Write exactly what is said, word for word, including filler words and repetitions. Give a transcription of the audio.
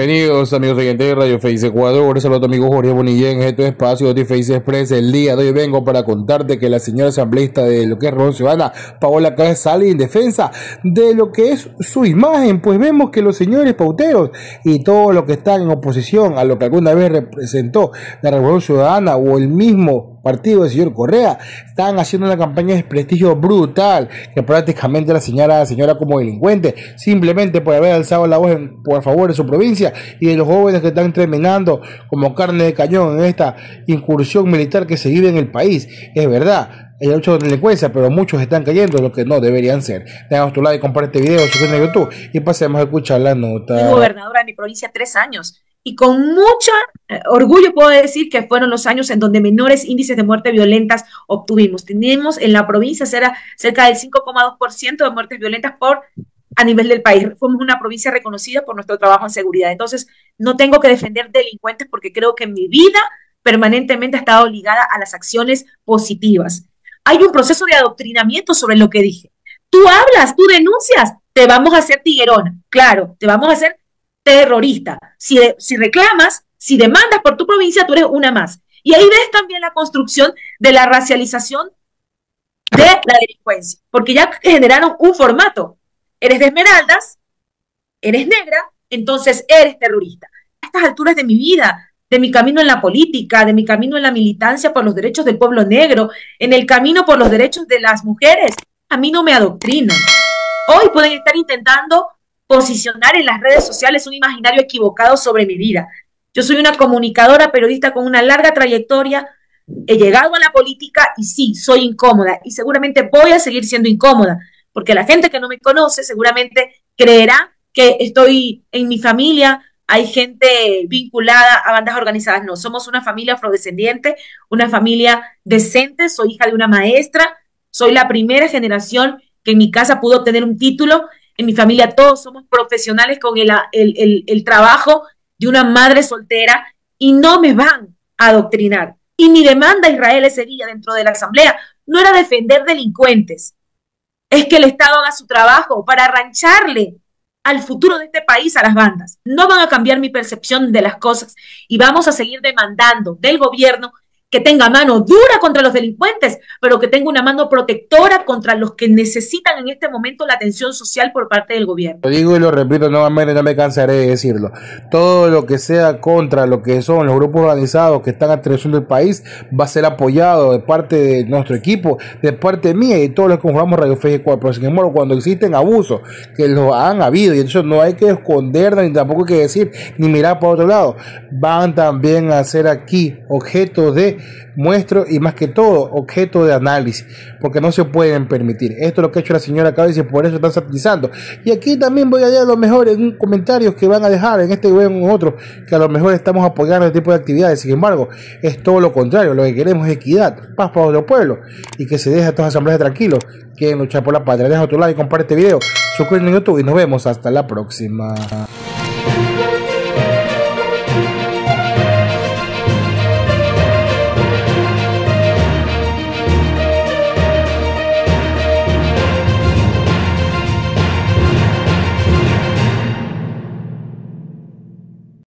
Bienvenidos amigos oyentes de Radio Face Ecuador, saludos a tu amigo Jorge Bonillén en este espacio de Face Express. El día de hoy vengo para contarte que la señora asambleísta de lo que es Revolución Ciudadana, Paola Cáceres, sale en defensa de lo que es su imagen, pues vemos que los señores pauteros y todos los que están en oposición a lo que alguna vez representó la Revolución Ciudadana o el mismo partido del señor Correa, están haciendo una campaña de desprestigio brutal, que prácticamente la señora, la señora como delincuente, simplemente por haber alzado la voz en, por favor de su provincia y de los jóvenes que están terminando como carne de cañón en esta incursión militar que se vive en el país. Es verdad, hay mucha delincuencia, pero muchos están cayendo en lo que no deberían ser. Dejamos tu like, comparte este video, suscríbete a YouTube y pasemos a escuchar la nota. Fui gobernadora de mi provincia tres años. Y con mucho eh, orgullo puedo decir que fueron los años en donde menores índices de muertes violentas obtuvimos. Tenemos en la provincia cerca, cerca del cinco coma dos por ciento de muertes violentas por a nivel del país. Fuimos una provincia reconocida por nuestro trabajo en seguridad. Entonces, no tengo que defender delincuentes porque creo que mi vida permanentemente ha estado ligada a las acciones positivas. Hay un proceso de adoctrinamiento sobre lo que dije. Tú hablas, tú denuncias, te vamos a hacer tiguerona. Claro, te vamos a hacer terrorista. Si, de, si reclamas, si demandas por tu provincia, tú eres una más. Y ahí ves también la construcción de la racialización de la delincuencia, porque ya generaron un formato. Eres de Esmeraldas, eres negra, entonces eres terrorista. A estas alturas de mi vida, de mi camino en la política, de mi camino en la militancia por los derechos del pueblo negro, en el camino por los derechos de las mujeres, a mí no me adoctrinan. Hoy pueden estar intentando posicionar en las redes sociales un imaginario equivocado sobre mi vida. Yo soy una comunicadora, periodista con una larga trayectoria, he llegado a la política y sí, soy incómoda y seguramente voy a seguir siendo incómoda, porque la gente que no me conoce seguramente creerá que estoy en mi familia, hay gente vinculada a bandas organizadas. No, somos una familia afrodescendiente, una familia decente, soy hija de una maestra, soy la primera generación que en mi casa pudo obtener un título. En mi familia todos somos profesionales con el, el, el, el trabajo de una madre soltera y no me van a adoctrinar. Y mi demanda a Israel ese día dentro de la asamblea no era defender delincuentes, es que el Estado haga su trabajo para arrancharle al futuro de este país a las bandas. No van a cambiar mi percepción de las cosas y vamos a seguir demandando del gobierno que tenga mano dura contra los delincuentes, pero que tenga una mano protectora contra los que necesitan en este momento la atención social por parte del gobierno. Lo digo y lo repito nuevamente, no me cansaré de decirlo. Todo lo que sea contra lo que son los grupos organizados que están atendiendo el país va a ser apoyado de parte de nuestro equipo, de parte mía y de todos los que conformamos Radio Face Ecuador. Pero sin embargo, cuando existen abusos, que los han habido, y entonces no hay que escondernos ni tampoco hay que decir ni mirar para otro lado, van también a ser aquí objeto de muestro y más que todo objeto de análisis, porque no se pueden permitir. Esto es lo que ha hecho la señora Cáceres y por eso están satanizando. Y aquí también voy a dar a lo mejor en comentarios que van a dejar en este video o en otro, que a lo mejor estamos apoyando este tipo de actividades. Sin embargo, es todo lo contrario. Lo que queremos es equidad, paz para nuestro pueblo y que se deje a estas asambleas tranquilos, que luchar por la patria. Deja tu like, comparte este video, suscríbete en YouTube y nos vemos hasta la próxima.